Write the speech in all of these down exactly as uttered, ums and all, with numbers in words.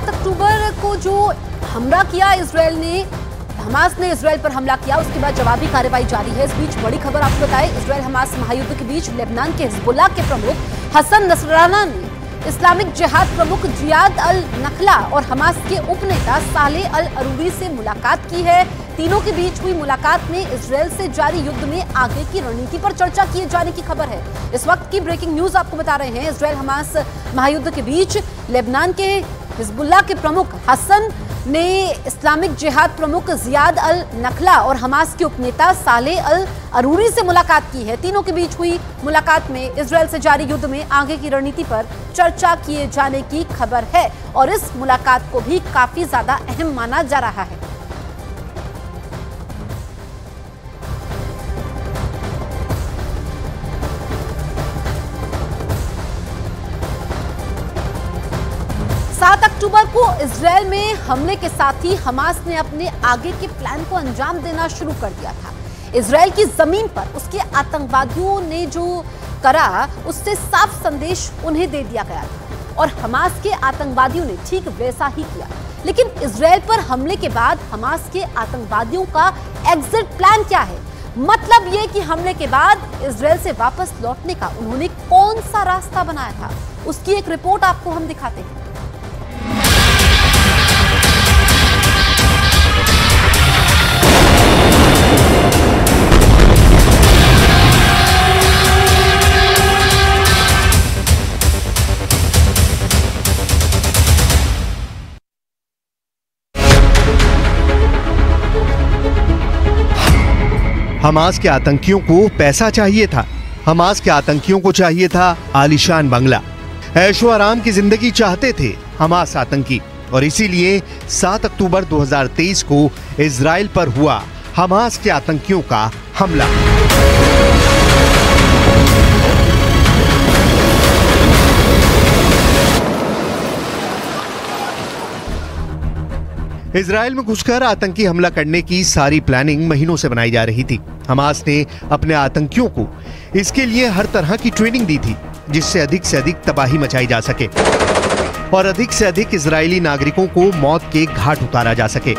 सात अक्टूबर को जो हमला किया इजरायल ने, हमास ने इजरायल पर हमला किया, उसके बाद जवाबी कार्रवाई जारी है। इस बीच बड़ी खबर आपको बताएं, इजरायल हमास महायुद्ध के बीच लेबनान के हिजबुल्लाह के प्रमुख हसन नसराल्लाह ने इस्लामिक जिहाद प्रमुख जियाद अल नखला और हमास के उपनेता सालेह अल अरूरी से मुलाकात की है। तीनों के बीच हुई मुलाकात में इजरायल से जारी युद्ध में आगे की रणनीति पर चर्चा किए जाने की खबर है। इस वक्त की ब्रेकिंग न्यूज आपको बता रहे हैं, इजरायल हमास महायुद्ध के बीच लेबनान के हिजबुल्लाह के प्रमुख हसन ने इस्लामिक जिहाद प्रमुख जियाद अल नखला और हमास के उपनेता सालेह अल अरूरी से मुलाकात की है। तीनों के बीच हुई मुलाकात में इजरायल से जारी युद्ध में आगे की रणनीति पर चर्चा किए जाने की खबर है और इस मुलाकात को भी काफी ज्यादा अहम माना जा रहा है। सात अक्टूबर को इजरायल में हमले के साथ ही हमास ने अपने आगे के प्लान को अंजाम देना शुरू कर दिया था। इजरायल की जमीन पर उसके आतंकवादियों ने जो करा उससे साफ संदेश उन्हें दे दिया गया था और हमास के आतंकवादियों ने ठीक वैसा ही किया। लेकिन इजरायल पर हमले के बाद हमास के आतंकवादियों का एग्जिट प्लान क्या है? मतलब ये कि हमले के बाद इजरायल से वापस लौटने का उन्होंने कौन सा रास्ता बनाया था, उसकी एक रिपोर्ट आपको हम दिखाते हैं। हमास के आतंकियों को पैसा चाहिए था, हमास के आतंकियों को चाहिए था आलीशान बंगला, ऐशो आराम की जिंदगी चाहते थे हमास आतंकी और इसीलिए सात अक्टूबर दो हज़ार तेईस को इजरायल पर हुआ हमास के आतंकियों का हमला। इजरायल में घुसकर आतंकी हमला करने की सारी प्लानिंग महीनों से बनाई जा रही थी। हमास ने अपने आतंकियों को इसके लिए हर तरह की ट्रेनिंग दी थी जिससे अधिक से अधिक तबाही मचाई जा सके और अधिक से अधिक इजरायली नागरिकों को मौत के घाट उतारा जा सके।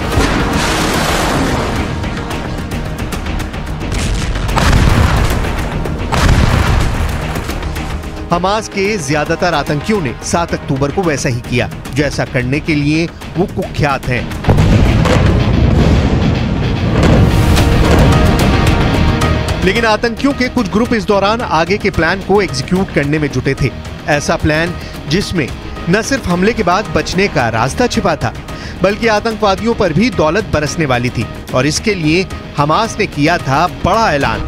हमास के ज्यादातर आतंकियों ने सात अक्टूबर को वैसा ही किया जैसा करने के लिए वो कुख्यात हैं। लेकिन आतंकियों के कुछ ग्रुप इस दौरान आगे के प्लान को एग्जीक्यूट करने में जुटे थे। ऐसा प्लान जिसमें न सिर्फ हमले के बाद बचने का रास्ता छिपा था बल्कि आतंकवादियों पर भी दौलत बरसने वाली थी और इसके लिए हमास ने किया था बड़ा ऐलान,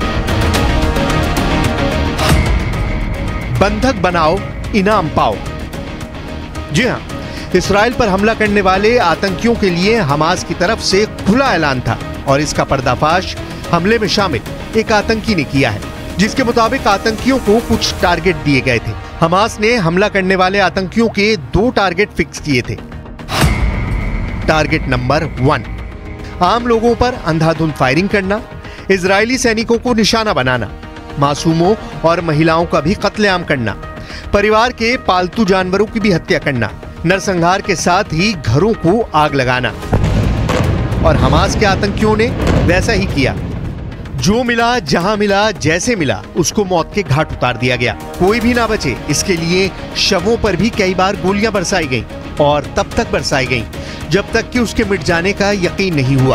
बंधक बनाओ इनाम पाओ। जी हां, इस्राएल पर हमला करने वाले आतंकियों के लिए हमास की तरफ से खुला ऐलान था और इसका पर्दाफाश हमले में शामिल एक आतंकी ने किया है, जिसके मुताबिक आतंकियों को कुछ टारगेट दिए गए थे। हमास ने हमला करने वाले आतंकियों के दो टारगेट फिक्स किए थे। टारगेट नंबर वन, आम लोगों पर अंधाधुंध फायरिंग करना, इजरायली सैनिकों को निशाना बनाना, मासूमों और महिलाओं का भी कत्लेआम करना, परिवार के पालतू जानवरों की भी हत्या करना, नरसंहार के साथ ही घरों को आग लगाना। और हमास के आतंकियों ने वैसा ही किया। जो मिला, जहां मिला, जैसे मिला, उसको मौत के घाट उतार दिया गया। कोई भी ना बचे, इसके लिए शवों पर भी कई बार गोलियां बरसाई गईं और तब तक बरसाई गईं जब तक कि उसके मिट जाने का यकीन नहीं हुआ।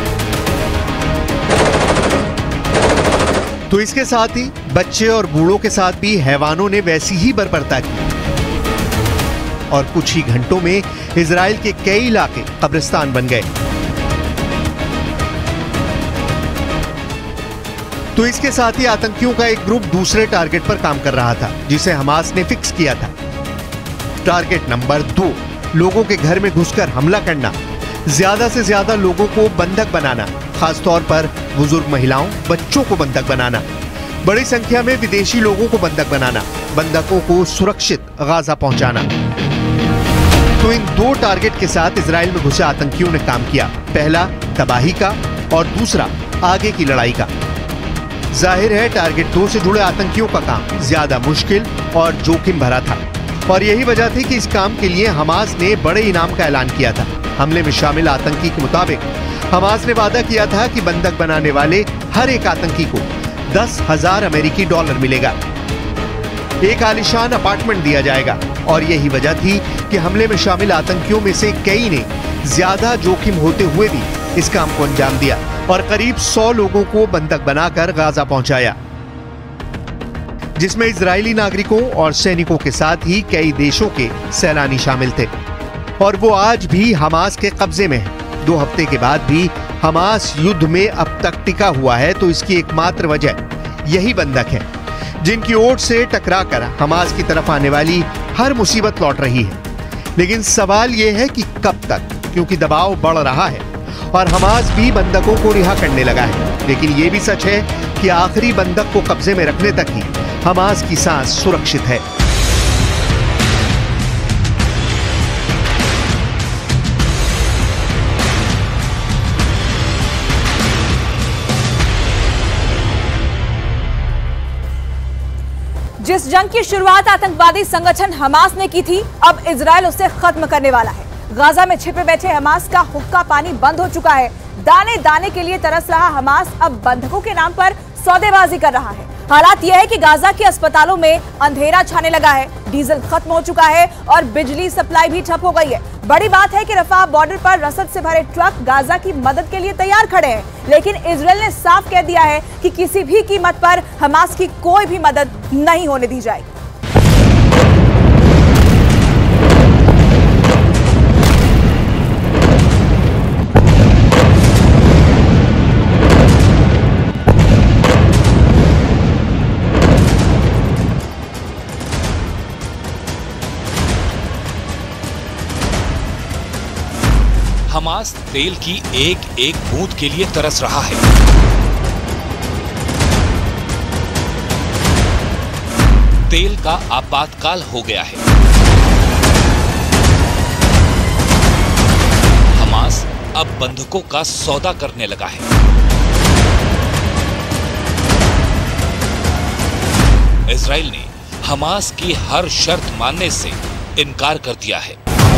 तो इसके साथ ही बच्चे और बूढ़ों के साथ भी हैवानों ने वैसी ही बर्बरता की और कुछ ही घंटों में इजराइल के कई इलाके कब्रिस्तान बन गए। तो इसके साथ ही आतंकियों का एक ग्रुप दूसरे टारगेट पर काम कर रहा था जिसे हमास ने फिक्स किया था। टारगेट नंबर दो, लोगों के घर में घुसकर हमला करना, ज्यादा से ज्यादा लोगों को बंधक बनाना, खासतौर पर बुजुर्ग महिलाओं, बच्चों को बंधक बनाना, बड़ी संख्या में विदेशी लोगों को बंधक बनाना, बंधकों को सुरक्षित गाजा पहुंचाना। तो इन दो टारगेट के साथ इजराइल में घुसे आतंकियों ने काम किया। पहला तबाही का और दूसरा आगे की लड़ाई का। जाहिर है टारगेट दो से जुड़े आतंकियों का काम ज्यादा मुश्किल और जोखिम भरा था और यही वजह थी कि इस काम के लिए हमास ने बड़े इनाम का ऐलान किया था। हमले में शामिल आतंकी के मुताबिक हमास ने वादा किया था कि बंधक बनाने वाले हर एक आतंकी को दस हजार अमेरिकी डॉलर मिलेगा, एक आलीशान अपार्टमेंट दिया जाएगा। और यही वजह थी कि हमले में शामिल आतंकियों में से कई ने ज्यादा जोखिम होते हुए भी इस काम को अंजाम दिया और करीब सौ लोगों को बंधक बनाकर गाजा पहुंचाया, जिसमें इजरायली नागरिकों और सैनिकों के साथ ही कई देशों के सैलानी शामिल थे। और वो आज भी हमास के कब्जे में है। दो हफ्ते के बाद भी हमास युद्ध में अब तक टिका हुआ है, तो इसकी एकमात्र वजह यही बंधक है, जिनकी ओर से टकराकर हमास की तरफ आने वाली हर मुसीबत लौट रही है। लेकिन सवाल यह है कि कब तक, क्योंकि दबाव बढ़ रहा है और हमास भी बंधकों को रिहा करने लगा है। लेकिन यह भी सच है कि आखिरी बंधक को कब्जे में रखने तक ही हमास की सांस सुरक्षित है। जिस जंग की शुरुआत आतंकवादी संगठन हमास ने की थी, अब इजरायल उसे खत्म करने वाला है। गाजा में छिपे बैठे हमास का हुक्का पानी बंद हो चुका है। दाने दाने के लिए तरस रहा हमास अब बंधकों के नाम पर सौदेबाजी कर रहा है। हालात यह है कि गाजा के अस्पतालों में अंधेरा छाने लगा है, डीजल खत्म हो चुका है और बिजली सप्लाई भी ठप हो गई है। बड़ी बात है कि रफाह बॉर्डर पर रसद से भरे ट्रक गाजा की मदद के लिए तैयार खड़े हैं, लेकिन इजरायल ने साफ कह दिया है कि किसी भी कीमत पर हमास की कोई भी मदद नहीं होने दी जाएगी। हमास तेल की एक एक बूंद के लिए तरस रहा है। तेल का आपातकाल हो गया है। हमास अब बंधकों का सौदा करने लगा है। इजराइल ने हमास की हर शर्त मानने से इनकार कर दिया है।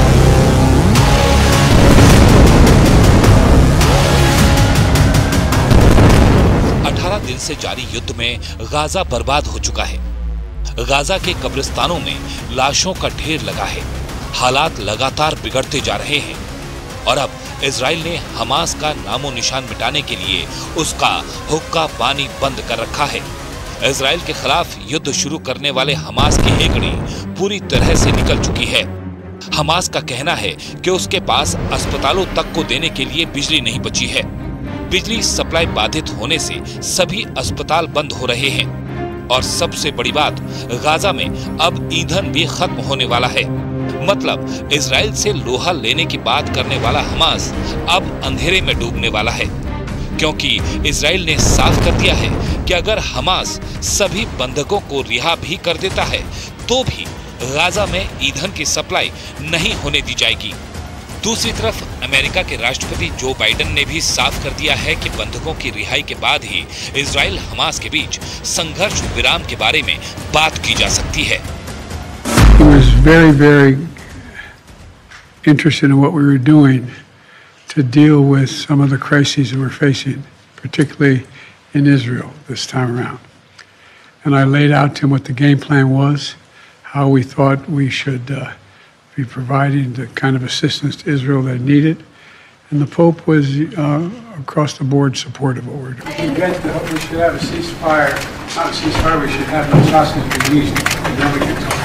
अठारह दिन से जारी युद्ध में गाजा बर्बाद हो चुका है। गाजा के कब्रिस्तानों में लाशों का ढेर लगा है। हालात लगातार बिगड़ते जा रहे हैं और अब इजराइल ने हमास का नामो निशान मिटाने के लिए उसका हुक्का पानी बंद कर रखा है। इजराइल के खिलाफ युद्ध शुरू करने वाले हमास की हेकड़ी पूरी तरह से निकल चुकी है। हमास का कहना है कि उसके पास अस्पतालों तक को देने के लिए बिजली नहीं बची है। बिजली सप्लाई बाधित होने से सभी अस्पताल बंद हो रहे हैं और सबसे बड़ी बात, गाजा में अब ईंधन भी खत्म होने वाला है। मतलब इजराइल से लोहा लेने की बात करने वाला हमास अब अंधेरे में डूबने वाला है, क्योंकि इजराइल ने साफ कर दिया है कि अगर हमास सभी बंधकों को रिहा भी कर देता है तो भी गाजा में ईंधन की सप्लाई नहीं होने दी जाएगी। दूसरी तरफ अमेरिका के राष्ट्रपति जो बाइडेन ने भी साफ कर दिया है कि बंधकों की रिहाई के बाद ही इजराइल हमास के बीच संघर्ष विराम के बारे में बात की जा सकती है। He was very, very interested in what we were doing to deal with some of the crises that we're facing, particularly in Israel this time around. And I laid out to him what the game plan was, how we thought we should uh, be providing the kind of assistance to Israel that needed, and the Pope was uh, across the board supportive of what we're doing. We get the, we should have a ceasefire, not a ceasefire, we should have those hostages released, and then we can talk.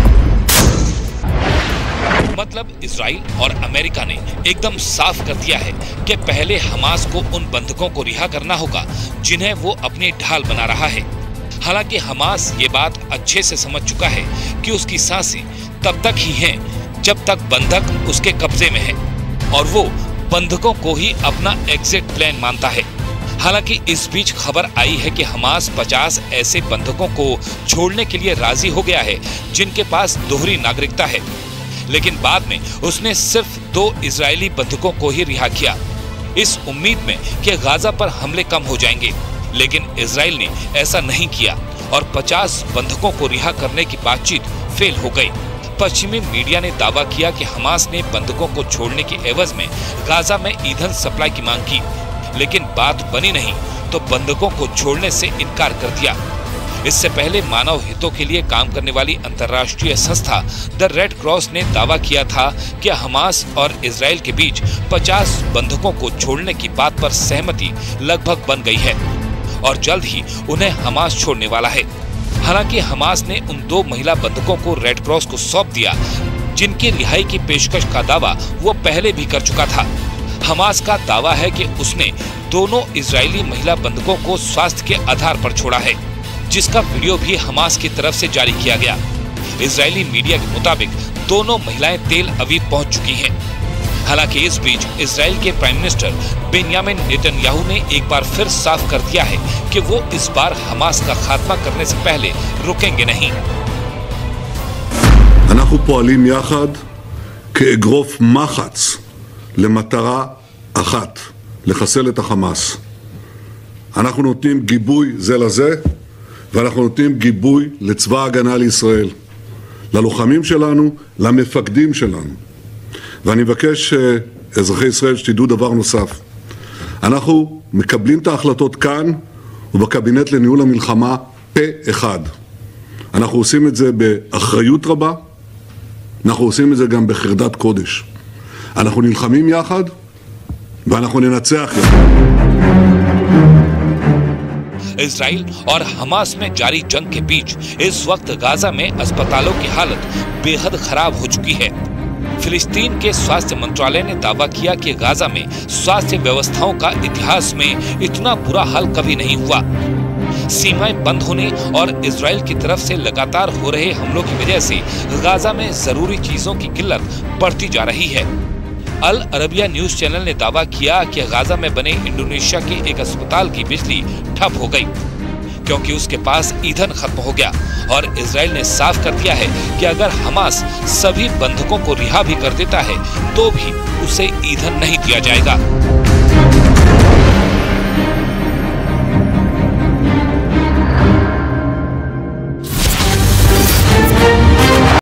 मतलब Israel और America ने एकदम साफ कर दिया है कि पहले हमास को उन बंधकों को रिहा करना होगा जिन्हें वो अपनी ढाल बना रहा है। हालांकि हमास ये बात अच्छे से समझ चुका है कि उसकी सांसें तब तक ही हैं जब तक बंधक उसके कब्जे में है और वो बंधकों को ही अपना एग्जिट प्लान मानता है। हालांकि इस बीच खबर आई है कि हमास पचास ऐसे बंधकों को छोड़ने के लिए राजी हो गया है जिनके पास दोहरी नागरिकता है, लेकिन बाद में उसने सिर्फ दो इजरायली बंधकों को ही रिहा किया, इस उम्मीद में कि गाजा पर हमले कम हो जाएंगे। लेकिन इजराइल ने ऐसा नहीं किया और पचास बंधकों को रिहा करने की बातचीत फेल हो गई। पश्चिमी मीडिया ने दावा किया कि हमास ने बंधकों को छोड़ने के एवज में गाजा में ईंधन सप्लाई की मांग की, लेकिन बात बनी नहीं तो बंधकों को छोड़ने से इनकार कर दिया। इससे पहले मानव हितों के लिए काम करने वाली अंतर्राष्ट्रीय संस्था द रेड क्रॉस ने दावा किया था कि हमास और इजराइल के बीच पचास बंधकों को छोड़ने की बात पर सहमति लगभग बन गई है और जल्द ही उन्हें हमास छोड़ने वाला है। हालांकि हमास ने उन दो महिला बंधकों को रेड क्रॉस को सौंप दिया जिनकी रिहाई की पेशकश का दावा वो पहले भी कर चुका था। हमास का दावा है कि उसने दोनों इजरायली महिला बंधकों को स्वास्थ्य के आधार पर छोड़ा है, जिसका वीडियो भी हमास की तरफ से जारी किया गया। इजरायली मीडिया के मुताबिक दोनों महिलाएं तेल अवीव पहुंच चुकी हैं। हालांकि इस बीच इजराइल के प्राइम मिनिस्टर बेंयामिन नेतन्याहू ने एक बार फिर साफ कर दिया है कि वो इस बार हमास का खात्मा करने से पहले रुकेंगे नहीं। אנחנו פועלים יחד כאגרוף מחץ למטרה אחת, לחסל את החמאס. אנחנו נותנים גיבוי זה לזה, ואנחנו נותנים גיבוי לצבא ההגנה לישראל, ללוחמים שלנו, למפקדים שלנו. ואני מבקש אזרחי ישראל שתדעו דבר נוסף. אנחנו מקבלים את ההחלטות כאן ובקבינט לניהול המלחמה פה אחד. אנחנו עושים את זה באחריות רבה, אנחנו עושים את זה גם בחרדת קודש. אנחנו נלחמים יחד ואנחנו ננצח יחד. इजराइल और हमास में जारी जंग के बीच इस वक्त गाजा में अस्पतालों की हालत बेहद खराब हो चुकी है। फिलिस्तीन के स्वास्थ्य मंत्रालय ने दावा किया कि गाजा में स्वास्थ्य व्यवस्थाओं का इतिहास में इतना बुरा हाल कभी नहीं हुआ। सीमाएं बंद होने और इजराइल की तरफ से लगातार हो रहे हमलों की वजह से गाजा में जरूरी चीजों की किल्लत बढ़ती जा रही है। अल अरबिया न्यूज चैनल ने दावा किया कि गाजा में बने इंडोनेशिया के एक अस्पताल की बिजली ठप हो गई क्योंकि उसके पास ईंधन खत्म हो गया और इजराइल ने साफ कर दिया है कि अगर हमास सभी बंधकों को रिहा भी कर देता है तो भी उसे ईंधन नहीं दिया जाएगा।